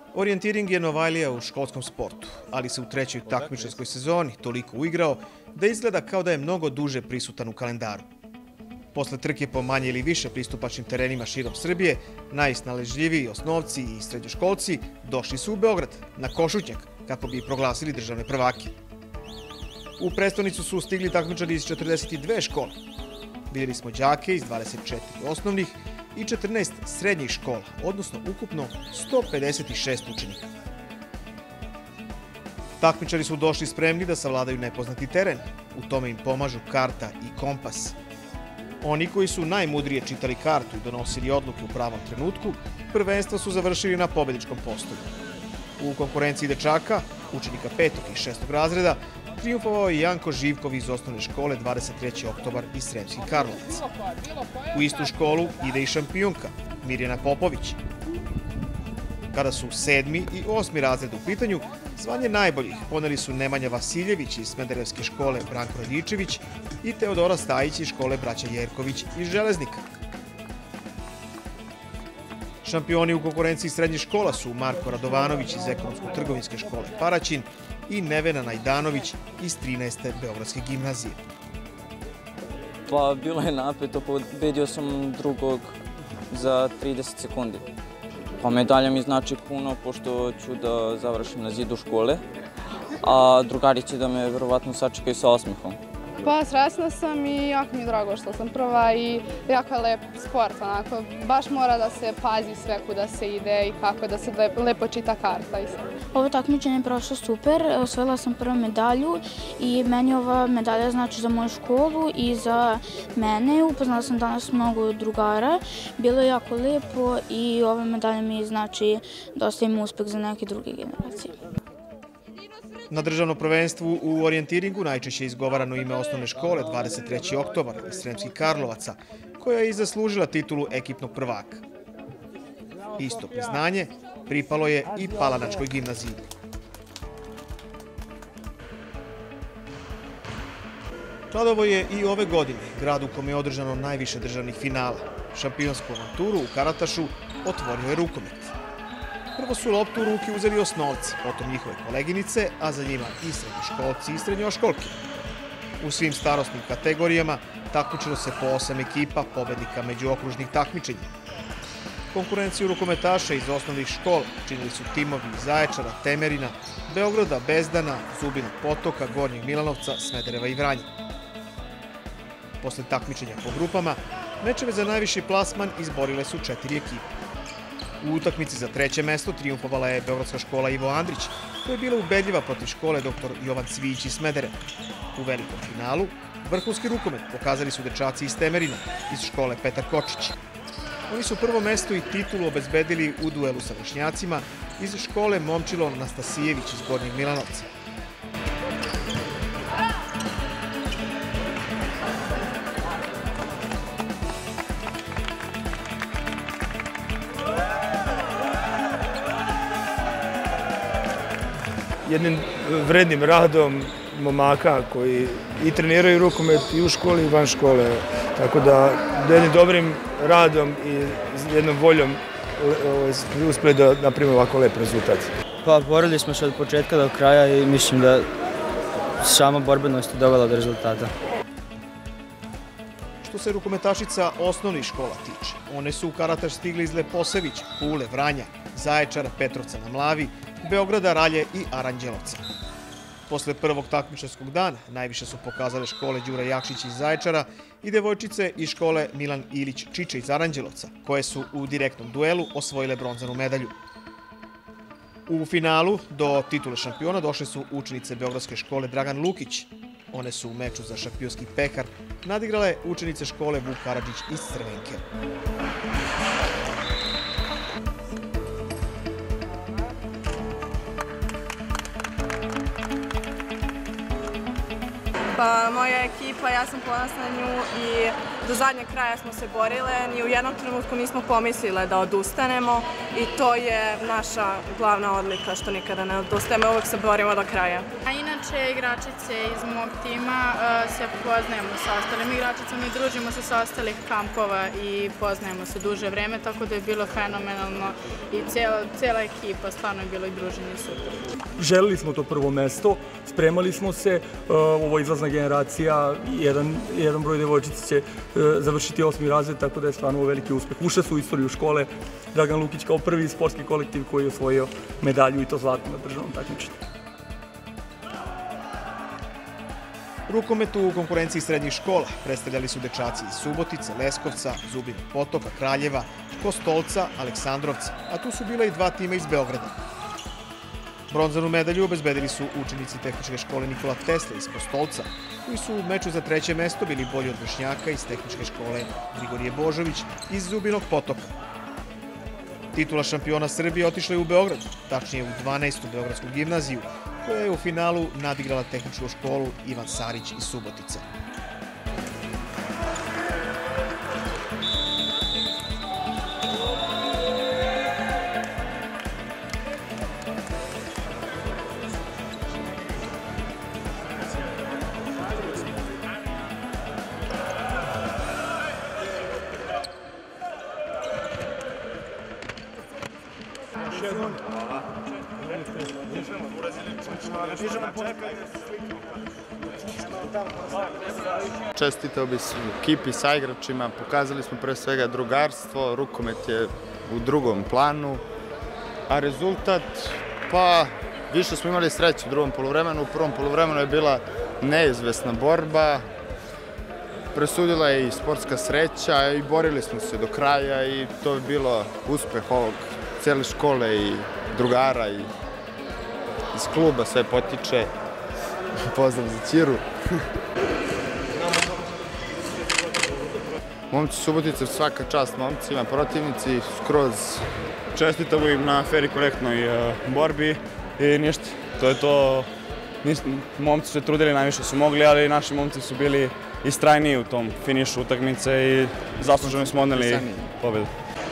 Orijentiring je Novajlija u školskom sportu, ali se u trećoj takmičarskoj sezoni toliko uigrao da izgleda kao da je mnogo duže prisutan u kalendaru. Posle trke po manje ili više pristupačnim terenima širom Srbije, najsnaležljiviji osnovci i srednjoškolci došli su u Beograd, na Košutnjak, kako bi proglasili državne prvake. U prestonicu su stigli takmičari iz 42 škole. Vidjeli smo đake iz 24 osnovnih i 14 srednjih škola, odnosno ukupno 156 učenika. Takmičari su došli spremni da savladaju nepoznati teren. U tome im pomažu karta i kompas. Oni koji su najmudrije čitali kartu i donosili odluke u pravom trenutku, prvenstvo su završili na pobedničkom postolju. U konkurenciji dečaka, učenika 5. i 6. razreda, trijumfovao je Janko Živkov iz osnovne škole 23. oktobar iz Sremskih Karlovaca. U istu školu ide i šampionka Mirjana Popović. Kada su 7. i 8. razred u pitanju, zvanje najboljih poneli su Nemanja Vasiljević iz Smederevske škole Branko Radičević i Teodora Stajić iz škole Braća Jerković iz Železnika. Šampioni u konkurenciji srednjih škola su Marko Radovanović iz Ekonomsko-trgovinske škole Paraćin i Nevena Najdanović iz 13. Beogradske gimnazije. Pa bilo je napeto, pobedio sam drugog za 30 sekundi. Pa medalja mi znači puno, pošto ću da završim na zidu škole, a drugari će da me verovatno sačekaju sa osmehom. Pa srećna sam i jako mi je drago što sam prva i jako je lep sport, onako. Baš mora da se pazi sve kuda se ide i kako da se lepo čita karta. Ovo takmičenje je prošlo super, osvojila sam prvu medalju i meni ova medalja znači za moju školu i za mene. Upoznala sam danas mnogo drugara, bilo je jako lepo i ova medalja mi znači dosta im uspeh za neke druge generacije. Na državnom prvenstvu u orijentiringu najčešće je izgovarano ime osnovne škole 23. oktobar iz Sremskih Karlovaca, koja je i zaslužila titulu ekipnog prvaka. Isto priznanje pripalo je i Palanačkoj gimnaziji. Kladovo je i ove godine grad u kome je održano najviše državnih finala. Šampionsku avanturu u karatašu otvorio je rukomet. Prvo su loptu u ruke uzeli osnovci, potom njihove koleginice, a za njima i srednjoškolci i srednjoškolke. U svim starosnim kategorijama takmičilo se po 8 ekipa pobednika međuokružnih takmičenja. Konkurenciju rukometaša iz osnovnih škola činili su timovi iz Zaječara, Temerina, Beograda, Bezdana, Zubinog Potoka, Gornjeg Milanovca, Smedereva i Vranja. Posle takmičenja po grupama, mečeve za najviši plasman izborile su 4 ekipe. U utakmici za treće mesto trijumfovala je Beogradska škola Ivo Andrić, koja je bila ubedljiva protiv škole dr. Jovan Cvijić iz Smedereva. U velikom finalu vrhunski rukomet pokazali su dečaci iz Temerina, iz škole Petar Kočić. Oni su prvo mesto i titulu obezbedili u duelu sa vršnjacima iz škole Momčilo Nastasijević iz Gornjeg Milanovca. Jednim vrednim radom momaka koji i treniraju rukomet i u školi i van škole. Tako da jednim dobrim radom i jednom voljom uspeli da napravimo ovako lep rezultat. Pa borili smo se od početka do kraja i mislim da sama borbenost je dovela do rezultata. Što se rukometašica osnovnih škola tiče, one su u karataš stigli iz Leposevića, Kule, Vranja, Zaječara, Petrovca na Mlavi, Beograda, Ralje i Aranđelovca. Posle prvog takmičarskog dana najviše su pokazale škole Đura Jakšić iz Zaječara i devojčice iz škole Milan Ilić Čiče iz Aranđelovca, koje su u direktnom duelu osvojile bronzanu medalju. U finalu do titule šampiona došle su učenice Beogradske škole Dragan Lukić. One su u meču za šampionski pehar nadigrale učenice škole Vuk Karadžić iz Crvenke. Pa moja ekipa, ja sam ponosna na nju i do zadnjeg kraja smo se borile, ni u jednom trenutku nismo pomislile da odustanemo i to je naša glavna odlika, što nikada ne odustajemo, uvek se borimo do kraja. A inače, igračice iz mog tima se poznajemo sa ostalim igračicama i družimo se sa ostalih kampova i poznajemo se duže vreme, tako da je bilo fenomenalno i cijela ekipa, stvarno je bilo i druženje super. Želeli smo to prvo mesto, spremali smo se, ovo je izlazna generacija, jedan broj devojčica će završiti 8. razred, tako da je stvarno veliki uspeh. Ušle su u istoriju škole, Dragan Lukić kao prvi sportski kolektiv koji je osvojio medalju i to zlatnu na državnom takmičenju. Rukomet u konkurenciji srednjih škola predstavljali su dečaci iz Subotice, Leskovca, Zubinog Potoka, Kraljeva, Kostolca, Aleksandrovca, a tu su bila i 2 tima iz Beograda. Bronzanu medalju obezbedili su učenici Tehničke škole Nikola Tesla iz Kostolca, koji su u meču za 3. mesto bili bolji od vršnjaka iz Tehničke škole Grigorije Božović iz Zubinog Potoka. Titula šampiona Srbije otišla je u Beograd, tačnije u 12. Beogradsku gimnaziju, koja je u finalu nadigrala Tehničku školu Ivan Sarić iz Subotice. Čestitao bih ekipi sa igračima, pokazali smo pre svega drugarstvo, rukomet je u drugom planu, a rezultat, pa više smo imali sreće u drugom poluvremenu, u prvom poluvremenu je bila neizvesna borba, presudila je i sportska sreća i borili smo se do kraja i to je bilo uspeh ovog cijele škole i drugara i iz kluba sve potiče. Pozdrav za Ćiru. Momci Subotice, svaka čast momcima, protivnici, skroz. Čestitamo im na fer i korektnoj borbi i ništa, to je to. Momci su se trudili, najviše su mogli, ali naši momci su bili istrajniji u tom finišu utakmice i zasluženo smo odneli pobedu.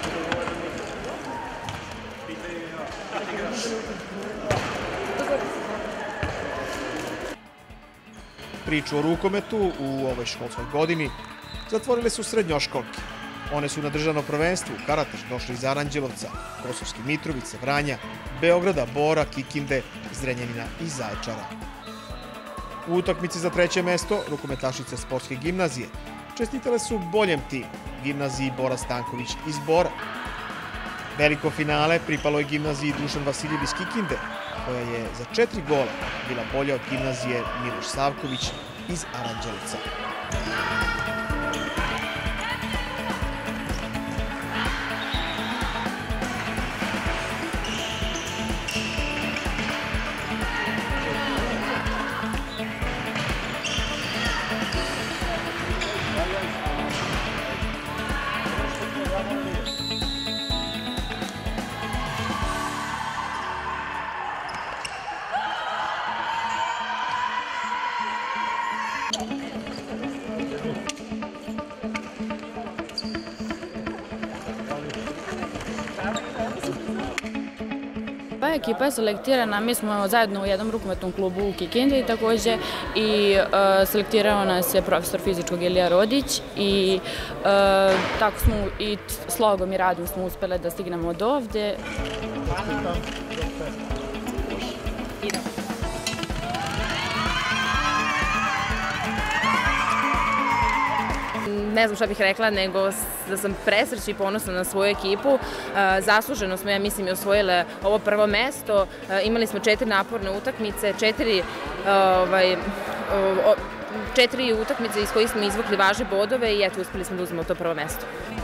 Priču o rukometu u ovoj školskoj godini zatvorile su srednjoškolke. One su na državno prvenstvo u karataš došli iz Aranđelovca, Kosovske Mitrovice, Vranja, Beograda, Bora, Kikinde, Zrenjanina i Zaječara. U utakmici za 3. mesto rukometašice sportske gimnazije čestitale su boljem timu, gimnaziji Bora Stanković iz Bora. Veliko finale pripalo je gimnaziji Dušan Vasiljev iz Kikinde, koja je za 4 gola bila bolja od gimnazije Miloš Savković iz Aranđelovca. Ekipa je selektirana, mi smo zajedno u jednom rukometnom klubu u Kikindi takođe i selektirao nas je profesor fizičkog Ilija Rodić i tako smo i slogom i radom smo uspele da stignemo od ovde. Ne znam šta bih rekla, nego da sam presrećna i ponosna na svoju ekipu. Zasluženo smo, ja mislim, i osvojile ovo prvo mesto. Imali smo 4 naporne utakmice, 4 utakmice iz kojih smo izvukli važne bodove i eto, uspeli smo da uzmemo to prvo mesto.